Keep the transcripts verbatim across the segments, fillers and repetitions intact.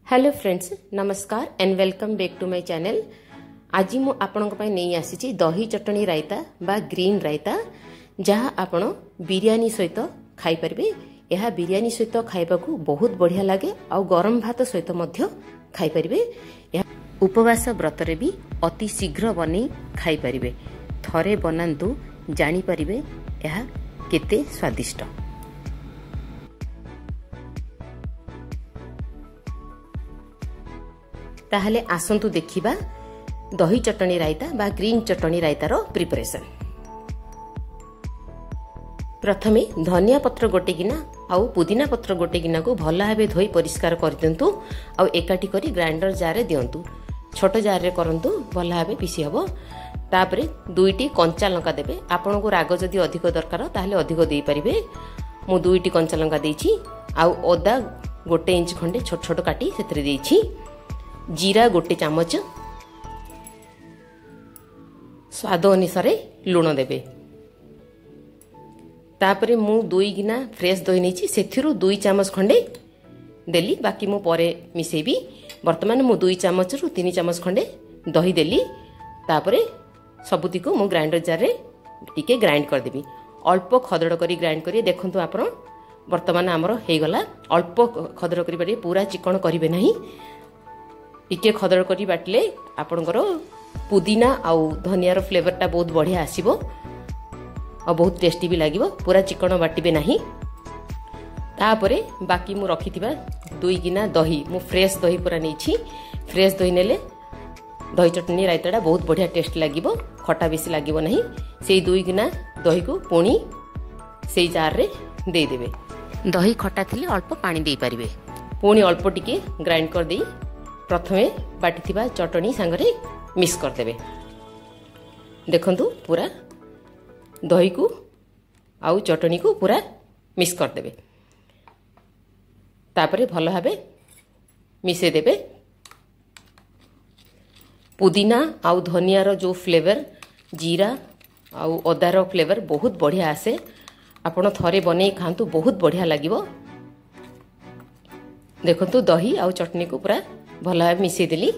Hello friends, नमस्कार and welcome back to my channel. आज मु आपन नहीं आसी दही चटनी रायता बा ग्रीन रायता, जहाँ आपण बिरयानी सहित खाई परिबे। यह बिरयानी सहित खाइबा को बहुत बढ़िया लगे आ गरम भात सहित मध्य खाई परिबे। यह उपवास व्रत रे भी अति शीघ्र बनै खाई परिबे। थरे बनांतु जानी परिबे यह केते स्वादिष्ट। ताहले आसंतु देखिबा दही चटनी रायता बा ग्रीन चटनी रायतार प्रिपरेशन। प्रथमे धनिया पत्र गोटे गिना आउ पुदीना पत्र गोटे गिना को भल भावे धोई परिष्कार कर दियंतु आउ एकाठी करी ग्राइंडर जार रे दियंतु। छोट जार रे करंतु भल भावे पीसी हबो। तापरे दुईटी कंचा लंका देबे। आपन को राग जदी अधिक दरकार ताहले अधिक देई परिबे। मु दुईटी कंचा लंका देइछि आउ ओदा गोटे इंच खंडे छोट छोट काटी सेतरे देइछि। जीरा गोटे चामच, स्वाद अनुसार लुण देबे। तापरे मु दुई गिना फ्रेश दही नहीं सेथिरु दुई चामच खंडे देली, बाकी मु परे मिसेबी। वर्तमान मु दुई चामच रु तीन चामच खंडे दही देली। तापरे सबुती को मु ग्राइंडर जार रे टिके ग्राइंड कर देबी। अल्प खदड़ करी ग्राइंड करी देखंतु आपण वर्तमान हमर हे गला। अल्प खदड़ करी बारे पूरा चिकन करिवे नहीं, टिके खदड़ करी बाटले आपणकर पुदीना आउ धनियार फ्लेवरटा बहुत बढ़िया आसीबो और बहुत टेस्टी भी लागिबो। पूरा चिकन बाटिबे नहीं। तापरे बाकी मु रखिथिबा दुई गिना दही, मु फ्रेश दही पूरा नेछि। फ्रेश दही नेले दही चटनी रायताटा बहुत बढ़िया टेस्ट लागिबो, खटा बेसी लागिबो नहीं। सेई दुई गिना दही को पुणी सेई जार रे दे देबे। दही खटा थिले अल्प पानी देई परिबे। पुणी अल्प टिके ग्राइंड कर देई प्रथमे बाटिथिबा चटनी सांगरे मिक्स कर देबे। देखंतु पूरा दही को आउ चटनी को पूरा मिक्स कर देबे। तापरे भल भाबे मिसे देबे। पुदीना आउ धनियार जो फ्लेवर, जीरा आउ अदार फ्लेवर बहुत बढ़िया आसे। आपण थरे बनै खांतु बहुत बढ़िया लागिबो। देखंतु दही आउ चटनी को पूरा भल भाव मिसई देली।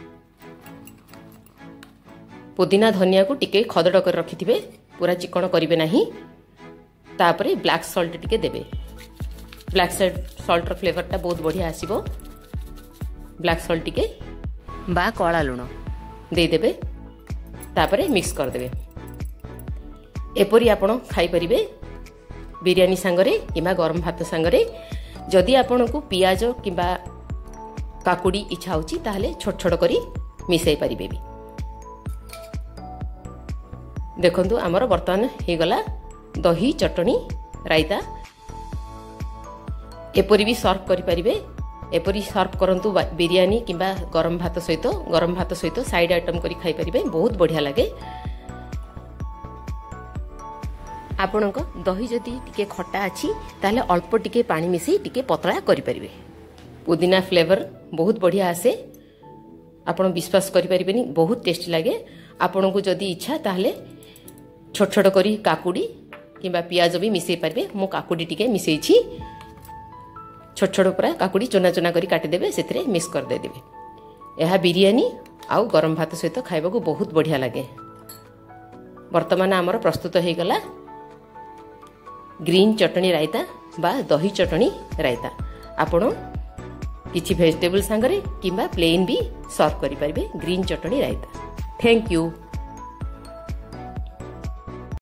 पुदीना धनिया को टिके खदड़ कर रखिथिबे, पूरा चिकन करिवे नहीं। तापरे ब्लैक सॉल्ट टिके देबे। ब्लैक सॉल्ट र फ्लेवरटा बहुत बढ़िया आसीबो। ब्लैक सॉल्ट टिके बा कला लुण दे देबे। तापरे मिक्स कर देबे। एपरी आपण खाई परिबे बिरयानी सांगरे किबा गरम भात सांगरे। जदि आपण को पियाज किबा काकुड़ी इच्छा होची ताहले छोट छोट करी मिसई परिबे भी। देखंतु हमर वर्तमान हे गला दही चटनी रायता। एपरी भी सर्व करि परिबे। एपरी सर्व करंतु बिरयानी किबा गरम भात सहित गरम भात सहित साइड आइटम करी खाई परिबे, बहुत बढ़िया लगे। आपणक दही जदि टिके खट्टा अछि ताहले अल्प टिके पानी मिसई टिके पतला करि परिबे। पुदीना फ्लेवर बहुत बढ़िया आसे। आपण विश्वास करि परिबेनी, बहुत टेस्टी लगे। आपण को जदि इच्छा ताहले छोट छोट करी काकुड़ी किबा पियाज भी मिसई पारबे। मु काकुड़ी टिके मिसई छी। छोट छोट पूरा काकुड़ी चुना चुना करी काटि देबे, सेतरे मिक्स कर दे देबे। यह बिरयानी आउ गरम भात सहित खाइबा को बहुत बढ़िया लगे। वर्तमान हमर प्रस्तुत हे गला ग्रीन चटनी रायता बा दही चटनी रायता। आपण किछि वेजिटेबल सांगरे किंबा प्लेन भी सर्व करि परिबे green chutney raita. Thank you.